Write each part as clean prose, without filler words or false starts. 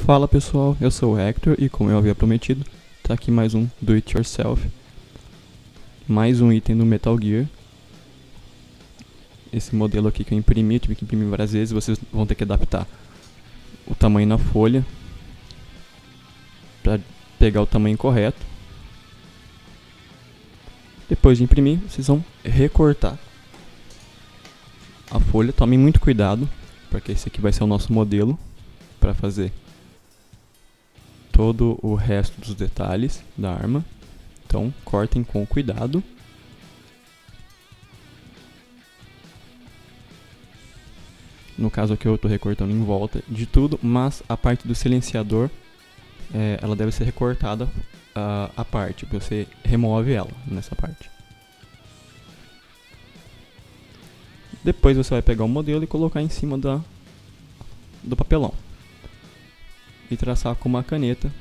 Fala pessoal, eu sou o Hector e como eu havia prometido, tá aqui mais um Do It Yourself, mais um item do Metal Gear. Esse modelo aqui que eu imprimi, tive que imprimir várias vezes, vocês vão ter que adaptar o tamanho na folha para pegar o tamanho correto. Depois de imprimir, vocês vão recortar a folha. Tomem muito cuidado, porque esse aqui vai ser o nosso modelo para fazer todo o resto dos detalhes da arma. Então cortem com cuidado. No caso aqui eu estou recortando em volta de tudo, mas a parte do silenciador ela deve ser recortada à parte. Você remove ela nessa parte. Depois você vai pegar o modelo e colocar em cima do papelão e traçar com uma caneta,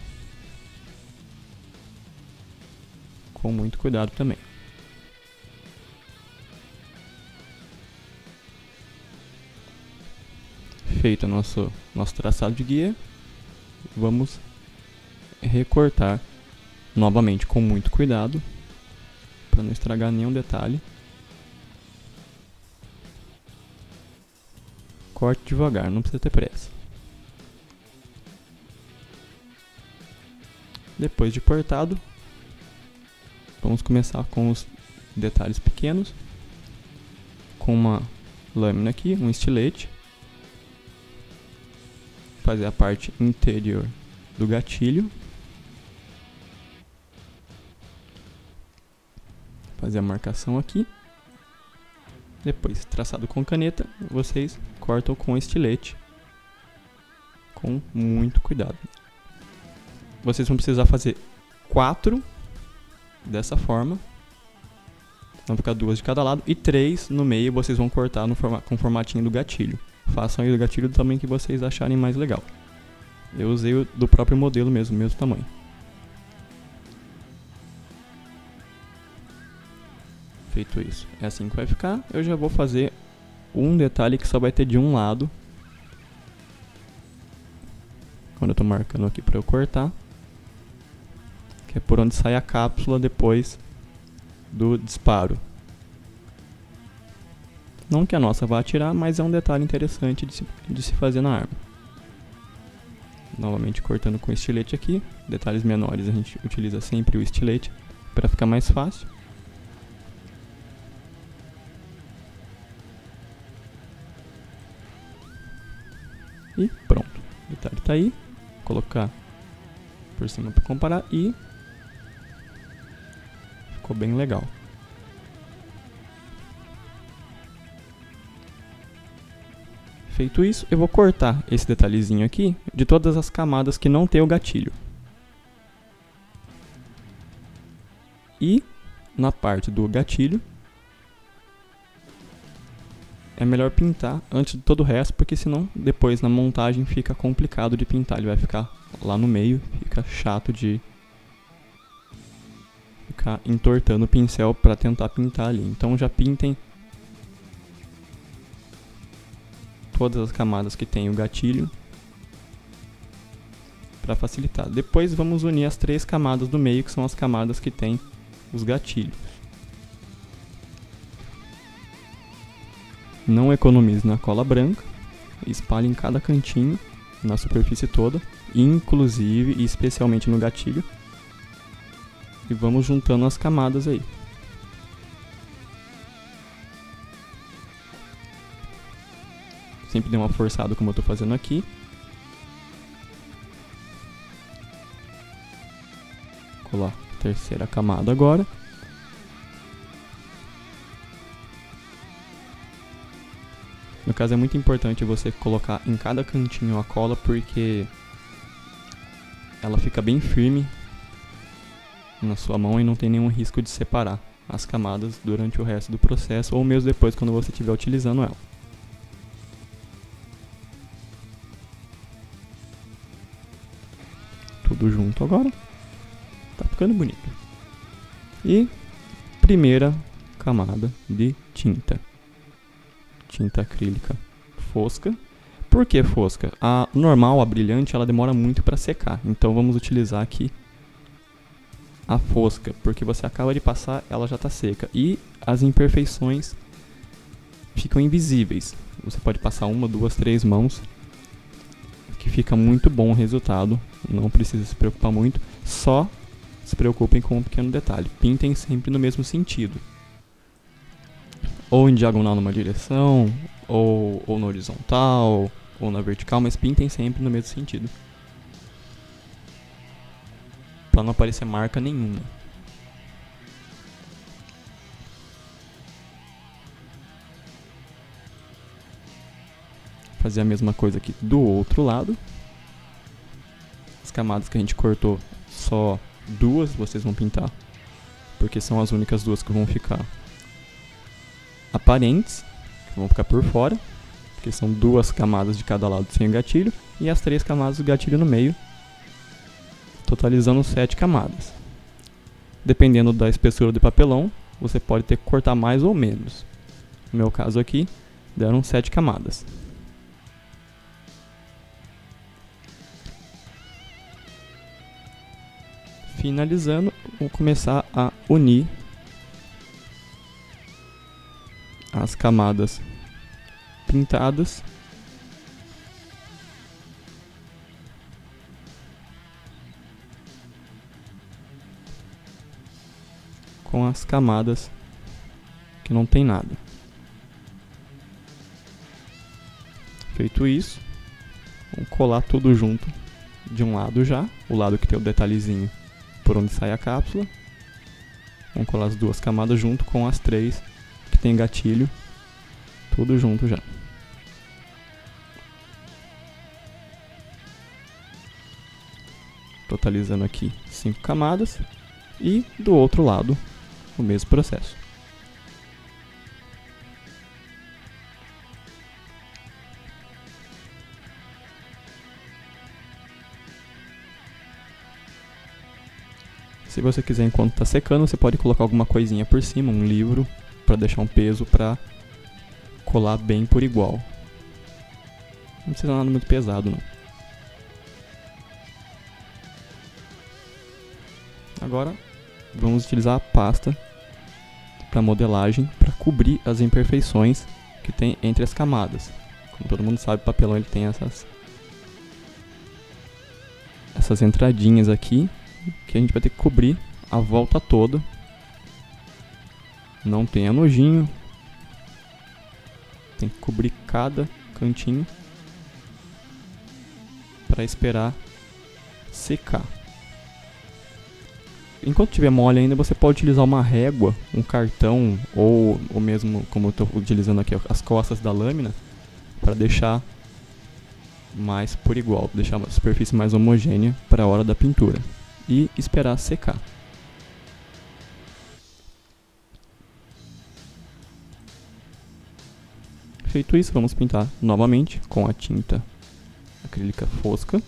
com muito cuidado também. Feito o nosso traçado de guia, vamos recortar novamente com muito cuidado para não estragar nenhum detalhe. Corte devagar, não precisa ter pressa. Depois de cortado, vamos começar com os detalhes pequenos, com uma lâmina aqui, um estilete, fazer a parte interior do gatilho, fazer a marcação aqui. Depois, traçado com caneta, vocês cortam com estilete, com muito cuidado. Vocês vão precisar fazer 4 dessa forma, vão ficar 2 de cada lado, e 3 no meio vocês vão cortar com o formatinho do gatilho. Façam aí o gatilho do tamanho que vocês acharem mais legal. Eu usei o do próprio modelo mesmo tamanho. Feito isso, é assim que vai ficar. Eu já vou fazer um detalhe que só vai ter de um lado, quando eu estou marcando aqui para eu cortar, que é por onde sai a cápsula depois do disparo. Não que a nossa vá atirar, mas é um detalhe interessante de se fazer na arma. Novamente cortando com estilete aqui. Detalhes menores a gente utiliza sempre o estilete para ficar mais fácil. E pronto, o detalhe está aí. Vou colocar por cima para comparar e ficou bem legal. Feito isso, eu vou cortar esse detalhezinho aqui de todas as camadas que não tem o gatilho. E na parte do gatilho é melhor pintar antes de todo o resto, porque senão depois na montagem fica complicado de pintar. Ele vai ficar lá no meio, fica chato de ficar entortando o pincel para tentar pintar ali. Então já pintem todas as camadas que tem o gatilho para facilitar. Depois vamos unir as 3 camadas do meio, que são as camadas que tem os gatilhos. Não economize na cola branca, espalhe em cada cantinho, na superfície toda, inclusive e especialmente no gatilho, e vamos juntando as camadas aí. Sempre dê uma forçada como eu estou fazendo aqui. Vou colar a terceira camada agora. No caso é muito importante você colocar em cada cantinho a cola, porque ela fica bem firme na sua mão e não tem nenhum risco de separar as camadas durante o resto do processo, ou mesmo depois quando você estiver utilizando ela. Tudo junto agora, tá ficando bonito. E primeira camada de tinta acrílica fosca. Por que fosca? A normal, a brilhante, ela demora muito para secar. Então vamos utilizar aqui a fosca, porque você acaba de passar, ela já está seca. E as imperfeições ficam invisíveis. Você pode passar 1, 2, 3 mãos, que fica muito bom o resultado. Não precisa se preocupar muito, só se preocupem com um pequeno detalhe. Pintem sempre no mesmo sentido. Ou em diagonal numa direção, ou na horizontal, ou na vertical, mas pintem sempre no mesmo sentido, para não aparecer marca nenhuma. Fazer a mesma coisa aqui do outro lado. As camadas que a gente cortou, só 2 vocês vão pintar, porque são as únicas 2 que vão ficar aparentes, que vão ficar por fora, porque são 2 camadas de cada lado sem o gatilho, e as 3 camadas do gatilho no meio, totalizando 7 camadas. Dependendo da espessura do papelão, você pode ter que cortar mais ou menos. No meu caso aqui, deram 7 camadas. Finalizando, vou começar a unir as camadas pintadas com as camadas que não tem nada. Feito isso, vamos colar tudo junto de um lado já, o lado que tem o detalhezinho por onde sai a cápsula. Vamos colar as 2 camadas junto com as 3 que tem gatilho, tudo junto já. Totalizando aqui 5 camadas, e do outro lado o mesmo processo. Se você quiser, enquanto está secando, você pode colocar alguma coisinha por cima, um livro, para deixar um peso para colar bem por igual. Não precisa nada muito pesado, não. Agora vamos utilizar a pasta para modelagem, para cobrir as imperfeições que tem entre as camadas. Como todo mundo sabe, o papelão ele tem essas entradinhas aqui, que a gente vai ter que cobrir a volta toda. Não tenha nojinho, tem que cobrir cada cantinho para esperar secar. Enquanto estiver mole ainda, você pode utilizar uma régua, um cartão, ou mesmo, como eu estou utilizando aqui, as costas da lâmina, para deixar mais por igual, deixar a superfície mais homogênea para a hora da pintura. E esperar secar. Feito isso, vamos pintar novamente com a tinta acrílica fosca.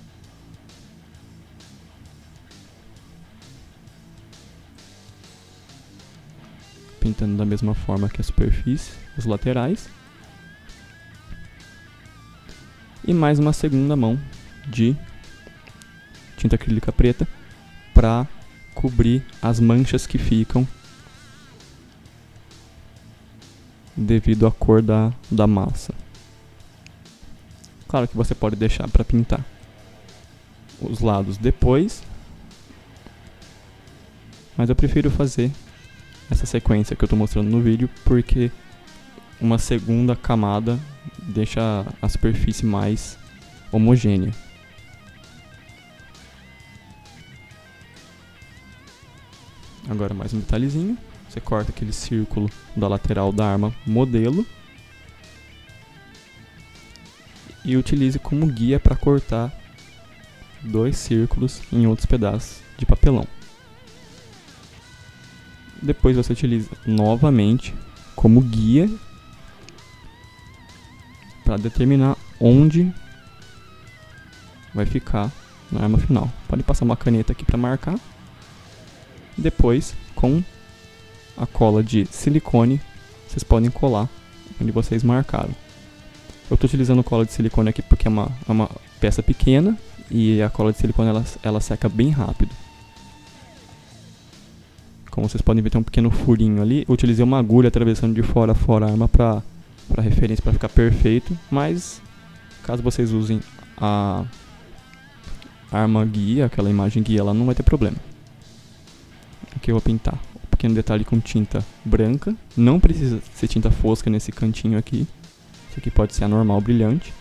Pintando da mesma forma que a superfície, os laterais. E mais uma segunda mão de tinta acrílica preta para cobrir as manchas que ficam devido à cor da massa. Claro que você pode deixar para pintar os lados depois, mas eu prefiro fazer essa sequência que eu estou mostrando no vídeo, porque uma segunda camada deixa a superfície mais homogênea. Agora mais um detalhezinho, você corta aquele círculo da lateral da arma modelo e utilize como guia para cortar 2 círculos em outros pedaços de papelão. Depois você utiliza novamente como guia para determinar onde vai ficar na arma final. Pode passar uma caneta aqui para marcar. Depois, com a cola de silicone, vocês podem colar onde vocês marcaram. Eu estou utilizando cola de silicone aqui porque é uma peça pequena e a cola de silicone ela seca bem rápido. Como vocês podem ver, tem um pequeno furinho ali. Eu utilizei uma agulha atravessando de fora a fora a arma para referência, para ficar perfeito. Mas caso vocês usem a arma guia, aquela imagem guia, ela não vai ter problema. Aqui eu vou pintar um pequeno detalhe com tinta branca. Não precisa ser tinta fosca nesse cantinho aqui. Isso aqui pode ser a normal brilhante.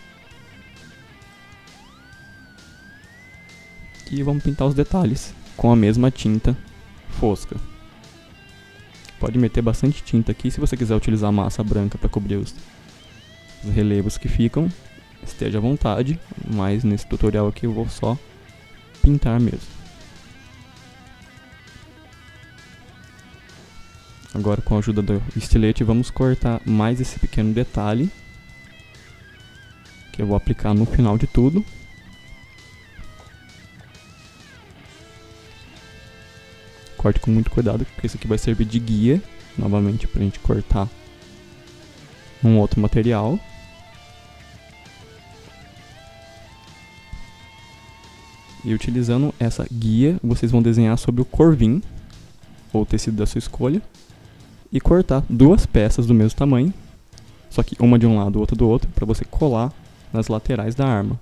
E vamos pintar os detalhes com a mesma tinta fosca. Pode meter bastante tinta aqui. Se você quiser utilizar massa branca para cobrir os relevos que ficam, esteja à vontade. Mas nesse tutorial aqui eu vou só pintar mesmo. Agora, com a ajuda do estilete, vamos cortar mais esse pequeno detalhe que eu vou aplicar no final de tudo. Corte com muito cuidado, porque isso aqui vai servir de guia, novamente, para a gente cortar um outro material. E utilizando essa guia, vocês vão desenhar sobre o corvim, ou tecido da sua escolha, e cortar duas peças do mesmo tamanho, só que uma de um lado e outra do outro, para você colar nas laterais da arma.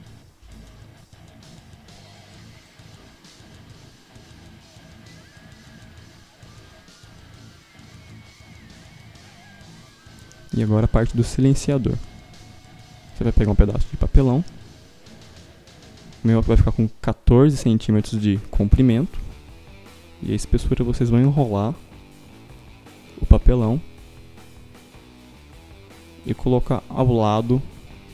E agora a parte do silenciador. Você vai pegar um pedaço de papelão. O meu vai ficar com 14 centímetros de comprimento. E a espessura vocês vão enrolar o papelão e colocar ao lado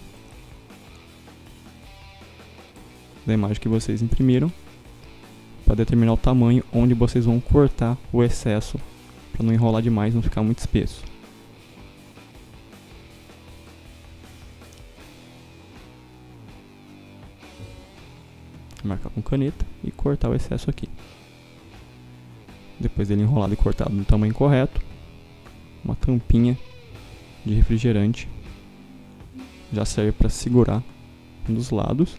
da imagem que vocês imprimiram, para determinar o tamanho onde vocês vão cortar o excesso, para não enrolar demais, não ficar muito espesso. Marcar com caneta e cortar o excesso aqui. Depois dele enrolado e cortado no tamanho correto, uma tampinha de refrigerante já serve para segurar dos lados.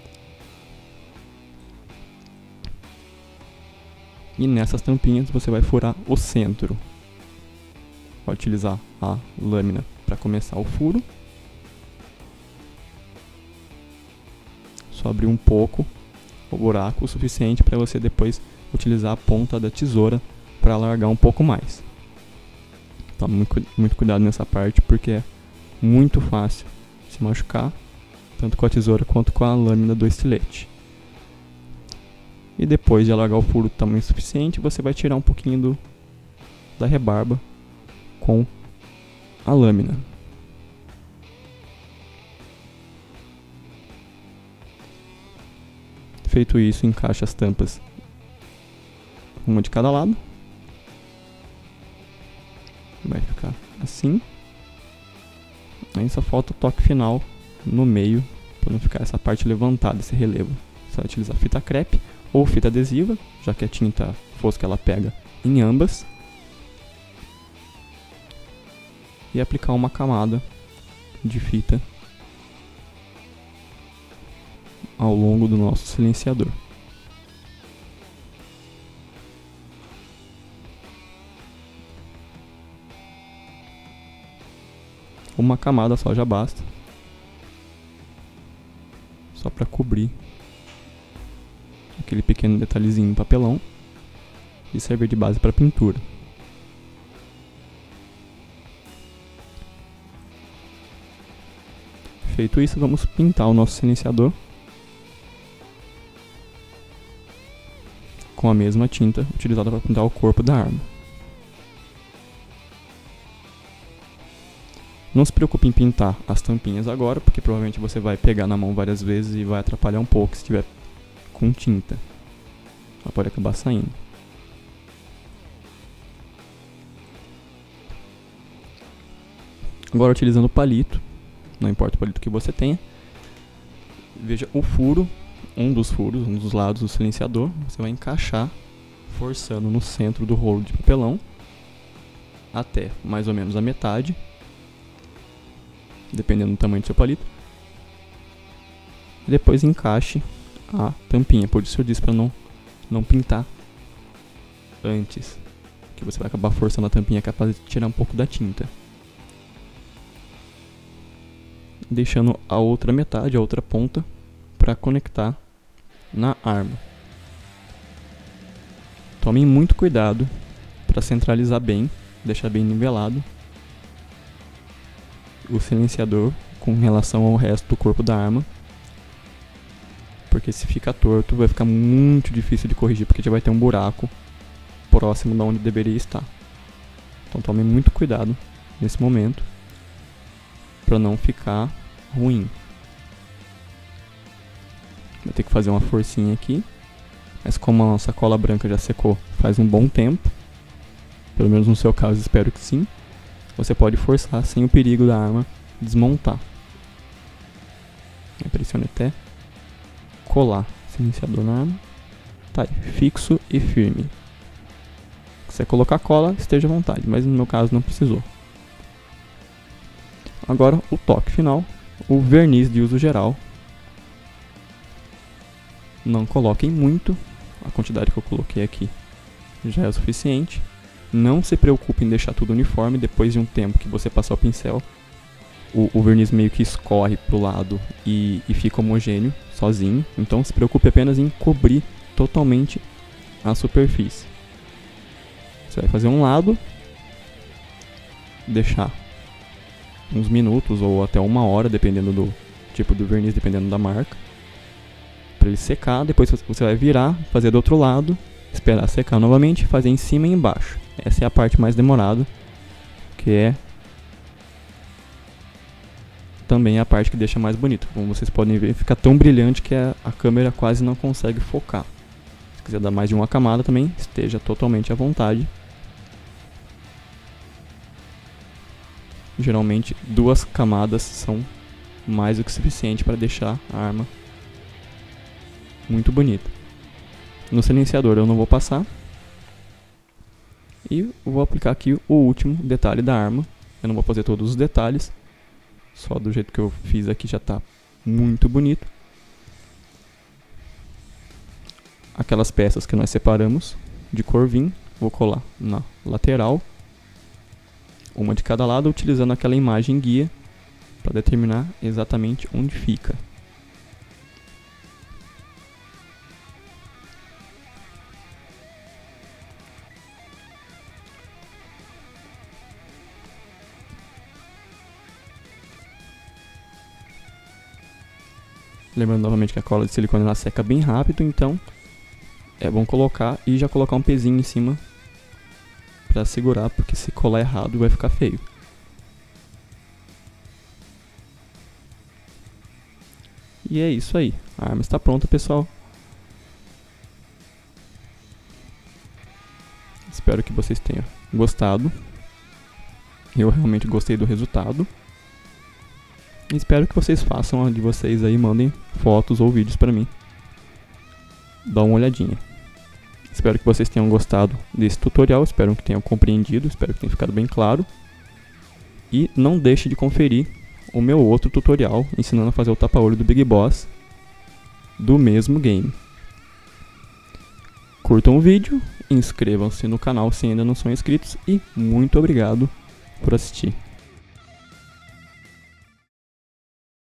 E nessas tampinhas você vai furar o centro. Vai utilizar a lâmina para começar o furo. Só abrir um pouco o buraco o suficiente para você depois utilizar a ponta da tesoura para alargar um pouco mais. Tome muito cuidado nessa parte, porque é muito fácil se machucar, tanto com a tesoura quanto com a lâmina do estilete. E depois de alargar o furo do tamanho suficiente, você vai tirar um pouquinho da rebarba com a lâmina. Feito isso, encaixa as tampas, uma de cada lado. Vai ficar assim. Aí só falta o toque final no meio, para não ficar essa parte levantada, esse relevo. Você vai utilizar fita crepe ou fita adesiva, já que a tinta fosca ela pega em ambas. E aplicar uma camada de fita ao longo do nosso silenciador. Uma camada só já basta, só para cobrir aquele pequeno detalhezinho em papelão e servir de base para pintura. Feito isso, vamos pintar o nosso silenciador com a mesma tinta utilizada para pintar o corpo da arma. Não se preocupe em pintar as tampinhas agora, porque provavelmente você vai pegar na mão várias vezes e vai atrapalhar um pouco se estiver com tinta. Ela pode acabar saindo. Agora, utilizando o palito, não importa o palito que você tenha, veja o furo, um dos lados do silenciador, você vai encaixar forçando no centro do rolo de papelão até mais ou menos a metade. dependendo do tamanho do seu palito. E depois encaixe a tampinha, por isso eu disse para não pintar antes, que você vai acabar forçando a tampinha, capaz de tirar um pouco da tinta. Deixando a outra metade, a outra ponta, para conectar na arma. Tomem muito cuidado para centralizar bem, deixar bem nivelado o silenciador com relação ao resto do corpo da arma, porque se fica torto vai ficar muito difícil de corrigir, porque já vai ter um buraco próximo de onde deveria estar. Então tome muito cuidado nesse momento para não ficar ruim. Vai ter que fazer uma forcinha aqui, mas como a nossa cola branca já secou faz um bom tempo, pelo menos no seu caso espero que sim, você pode forçar sem o perigo da arma desmontar. Pressione até colar o silenciador na arma. Tá aí, fixo e firme. Se você colocar cola, esteja à vontade, mas no meu caso não precisou. Agora o toque final, o verniz de uso geral. Não coloquem muito, a quantidade que eu coloquei aqui já é o suficiente. Não se preocupe em deixar tudo uniforme, depois de um tempo que você passar o pincel, o verniz meio que escorre pro lado e fica homogêneo, sozinho. Então se preocupe apenas em cobrir totalmente a superfície. Você vai fazer um lado, deixar uns minutos ou até 1 hora, dependendo do tipo do verniz, dependendo da marca, para ele secar. Depois você vai virar, fazer do outro lado, esperar secar novamente, fazer em cima e embaixo. Essa é a parte mais demorada, que é também a parte que deixa mais bonito. Como vocês podem ver, fica tão brilhante que a câmera quase não consegue focar. Se quiser dar mais de uma camada também, esteja totalmente à vontade. Geralmente 2 camadas são mais do que suficiente para deixar a arma muito bonita. No silenciador eu não vou passar. E vou aplicar aqui o último detalhe da arma. Eu não vou fazer todos os detalhes, só do jeito que eu fiz aqui já está muito bonito. Aquelas peças que nós separamos de cor vinho, vou colar na lateral, uma de cada lado, utilizando aquela imagem guia para determinar exatamente onde fica. Lembrando novamente que a cola de silicone ela seca bem rápido, então é bom colocar e já colocar um pezinho em cima para segurar, porque se colar errado vai ficar feio. E é isso aí, a arma está pronta, pessoal. Espero que vocês tenham gostado. Eu realmente gostei do resultado. Espero que vocês façam a de vocês aí, mandem fotos ou vídeos para mim. Dá uma olhadinha. Espero que vocês tenham gostado desse tutorial, espero que tenham compreendido, espero que tenha ficado bem claro. E não deixe de conferir o meu outro tutorial ensinando a fazer o tapa-olho do Big Boss do mesmo game. Curtam o vídeo, inscrevam-se no canal se ainda não são inscritos e muito obrigado por assistir.